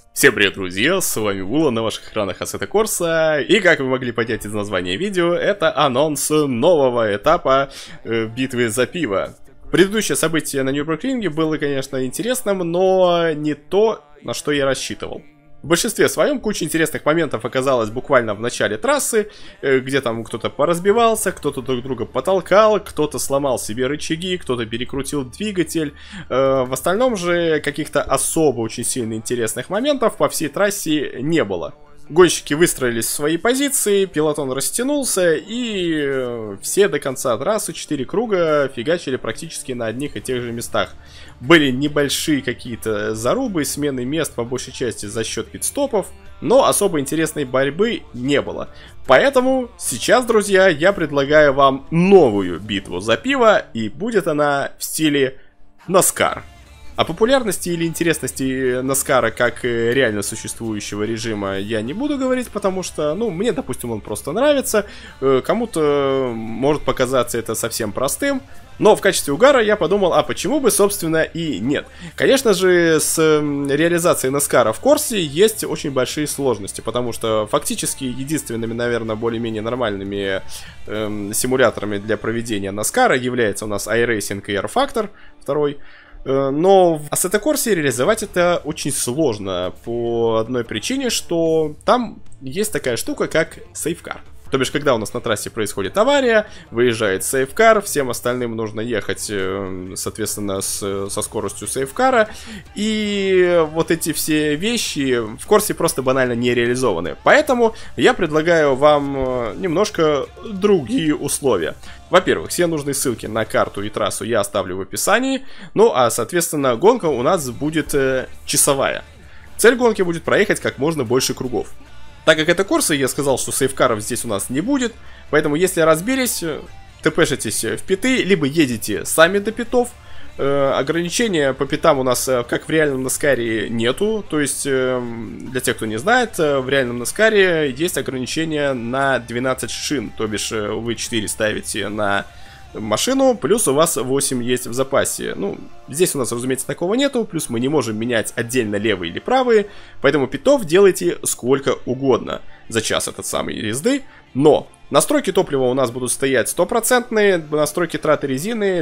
Всем привет, друзья, с вами Вула, на ваших экранах Assetto Corsa, и как вы могли понять из названия видео, это анонс нового этапа битвы за пиво. Предыдущее событие на Нюрбургринге было, конечно, интересным, но не то, на что я рассчитывал. В большинстве своем куча интересных моментов оказалась буквально в начале трассы, где там кто-то поразбивался, кто-то друг друга потолкал, кто-то сломал себе рычаги, кто-то перекрутил двигатель. В остальном же каких-то особо очень сильно интересных моментов по всей трассе не было. Гонщики выстроились в свои позиции, пелотон растянулся, и все до конца трассы 4 круга фигачили практически на одних и тех же местах. Были небольшие какие-то зарубы, смены мест по большей части за счет пит-стопов, но особо интересной борьбы не было. Поэтому сейчас, друзья, я предлагаю вам новую битву за пиво, и будет она в стиле NASCAR. О популярности или интересности NASCAR как реально существующего режима я не буду говорить, потому что, мне, допустим, он просто нравится, кому-то может показаться это совсем простым, но в качестве угара я подумал, а почему бы, собственно, и нет. Конечно же, с реализацией NASCAR в Корсе есть очень большие сложности, потому что фактически единственными, наверное, более-менее нормальными симуляторами для проведения NASCAR является у нас iRacing и R-Factor 2. Но в Assetto Corsa реализовать это очень сложно по одной причине, что там есть такая штука, как сейфкар. То бишь, когда у нас на трассе происходит авария, выезжает сейфкар, всем остальным нужно ехать, соответственно, со скоростью сейфкара. И вот эти все вещи в Корсе просто банально не реализованы. Поэтому я предлагаю вам немножко другие условия. Во-первых, все нужные ссылки на карту и трассу я оставлю в описании. Ну, а, соответственно, гонка у нас будет часовая. Цель гонки будет проехать как можно больше кругов. Так как это Корса, я сказал, что сейфкаров здесь у нас не будет. Поэтому, если разбились, тпшитесь в питы, либо едете сами до питов. Ограничения по питам у нас, как в реальном NASCAR, нету. То есть, для тех, кто не знает, в реальном NASCAR есть ограничения на 12 шин. То бишь, вы 4 ставите на машину, плюс у вас 8 есть в запасе. Здесь у нас, разумеется, такого нету. Плюс мы не можем менять отдельно левые или правые. Поэтому питов делайте сколько угодно за час этот самый езды. Но настройки топлива у нас будут стоять 100%, настройки траты резины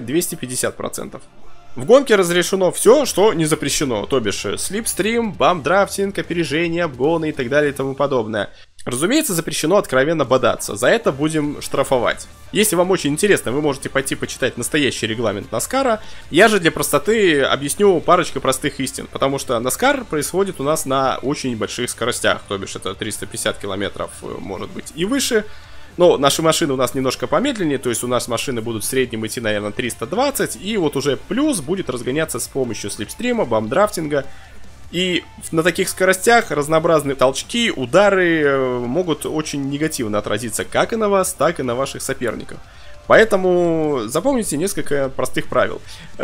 250%. В гонке разрешено все, что не запрещено, то бишь слипстрим, бамп-драфтинг, опережение, обгоны и так далее и тому подобное. Разумеется, запрещено откровенно бодаться, за это будем штрафовать. Если вам очень интересно, вы можете пойти почитать настоящий регламент NASCAR. Я же для простоты объясню парочку простых истин, потому что NASCAR происходит у нас на очень больших скоростях, то бишь это 350 километров, может быть, и выше. Но наши машины у нас немножко помедленнее, то есть у нас машины будут в среднем идти, наверное, 320, и вот уже плюс будет разгоняться с помощью слипстрима, бамп-драфтинга. И на таких скоростях разнообразные толчки, удары могут очень негативно отразиться как и на вас, так и на ваших соперников. Поэтому запомните несколько простых правил.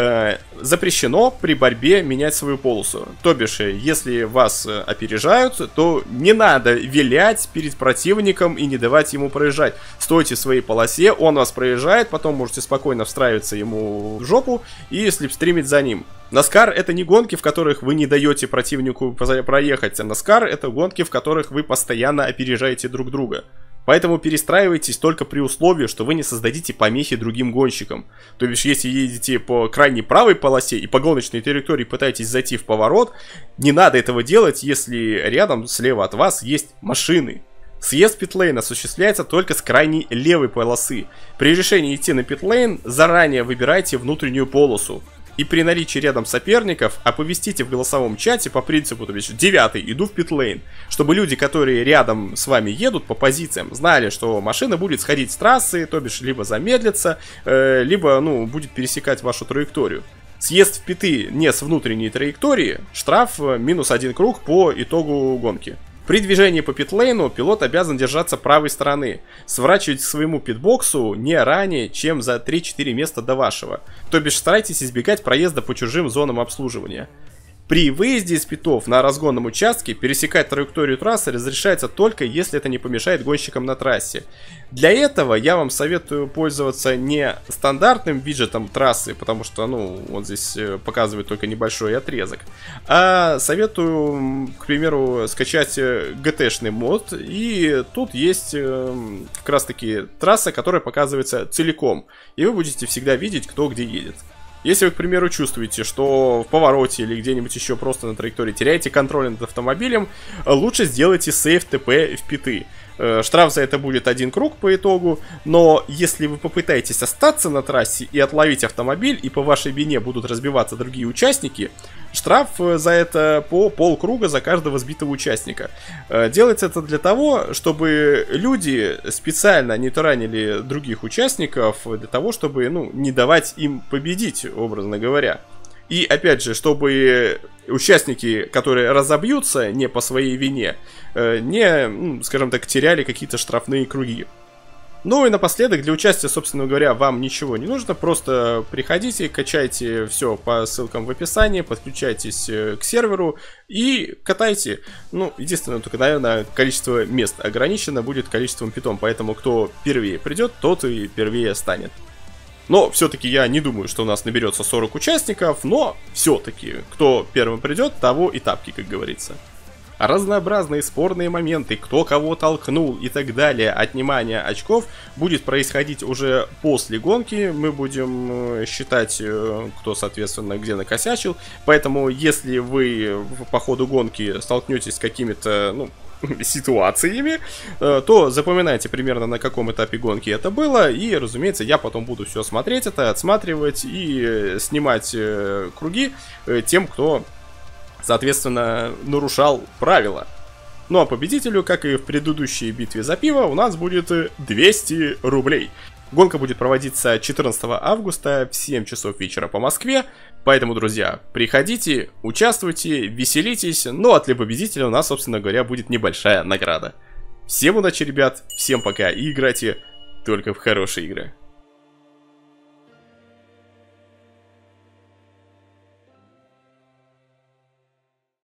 Запрещено при борьбе менять свою полосу. То бишь, если вас опережают, то не надо вилять перед противником и не давать ему проезжать. Стойте в своей полосе, он вас проезжает, потом можете спокойно встраиваться ему в жопу и слипстримить за ним. NASCAR это не гонки, в которых вы не даете противнику проехать. NASCAR это гонки, в которых вы постоянно опережаете друг друга. Поэтому перестраивайтесь только при условии, что вы не создадите помехи другим гонщикам. То бишь, если едете по крайней правой полосе и по гоночной территории пытаетесь зайти в поворот, не надо этого делать, если рядом слева от вас есть машины. Съезд питлейн осуществляется только с крайней левой полосы. При решении идти на питлейн заранее выбирайте внутреннюю полосу. И при наличии рядом соперников оповестите в голосовом чате по принципу, то бишь 9-й, иду в питлейн, чтобы люди, которые рядом с вами едут по позициям, знали, что машина будет сходить с трассы, то бишь либо замедлится, либо, будет пересекать вашу траекторию. Съезд в питы не с внутренней траектории, штраф минус 1 круг по итогу гонки. При движении по питлейну пилот обязан держаться правой стороны, сворачивать к своему питбоксу не ранее, чем за 3-4 места до вашего. То бишь старайтесь избегать проезда по чужим зонам обслуживания. При выезде из питов на разгонном участке пересекать траекторию трассы разрешается только если это не помешает гонщикам на трассе. Для этого я вам советую пользоваться не стандартным виджетом трассы, потому что, ну, он здесь показывает только небольшой отрезок, а советую, к примеру, скачать GT-шный мод, и тут есть как раз таки трасса, которая показывается целиком, и вы будете всегда видеть, кто где едет. Если вы, к примеру, чувствуете, что в повороте или где-нибудь еще просто на траектории теряете контроль над автомобилем, лучше сделайте сейв ТП в питы. Штраф за это будет 1 круг по итогу, но если вы попытаетесь остаться на трассе и отловить автомобиль, и по вашей вине будут разбиваться другие участники, штраф за это по полкруга за каждого сбитого участника. Делается это для того, чтобы люди специально не таранили других участников, для того, чтобы, ну, не давать им победить, образно говоря. И опять же, чтобы участники, которые разобьются не по своей вине, не, скажем так, теряли какие-то штрафные круги. Ну и напоследок, для участия, собственно говоря, вам ничего не нужно, просто приходите, качайте все по ссылкам в описании, подключайтесь к серверу и катайте. Ну, единственное, только, наверное, количество мест ограничено будет количеством питом, поэтому кто первее придет, тот и первее станет. Но все-таки я не думаю, что у нас наберется 40 участников, но все-таки, кто первым придет, того и тапки, как говорится. Разнообразные спорные моменты, кто кого толкнул и так далее, отнимание очков будет происходить уже после гонки. Мы будем считать, кто, соответственно, где накосячил. Поэтому, если вы по ходу гонки столкнетесь с какими-то, ну, ситуациями, то запоминайте примерно, на каком этапе гонки это было, и, разумеется, я потом буду все смотреть это, отсматривать и снимать круги тем, кто, соответственно, нарушал правила. Ну а победителю, как и в предыдущей битве за пиво, у нас будет 200 рублей. Гонка будет проводиться 14 августа в 7 часов вечера по Москве. Поэтому, друзья, приходите, участвуйте, веселитесь. Ну а для победителя у нас, собственно говоря, будет небольшая награда. Всем удачи, ребят, всем пока и играйте только в хорошие игры.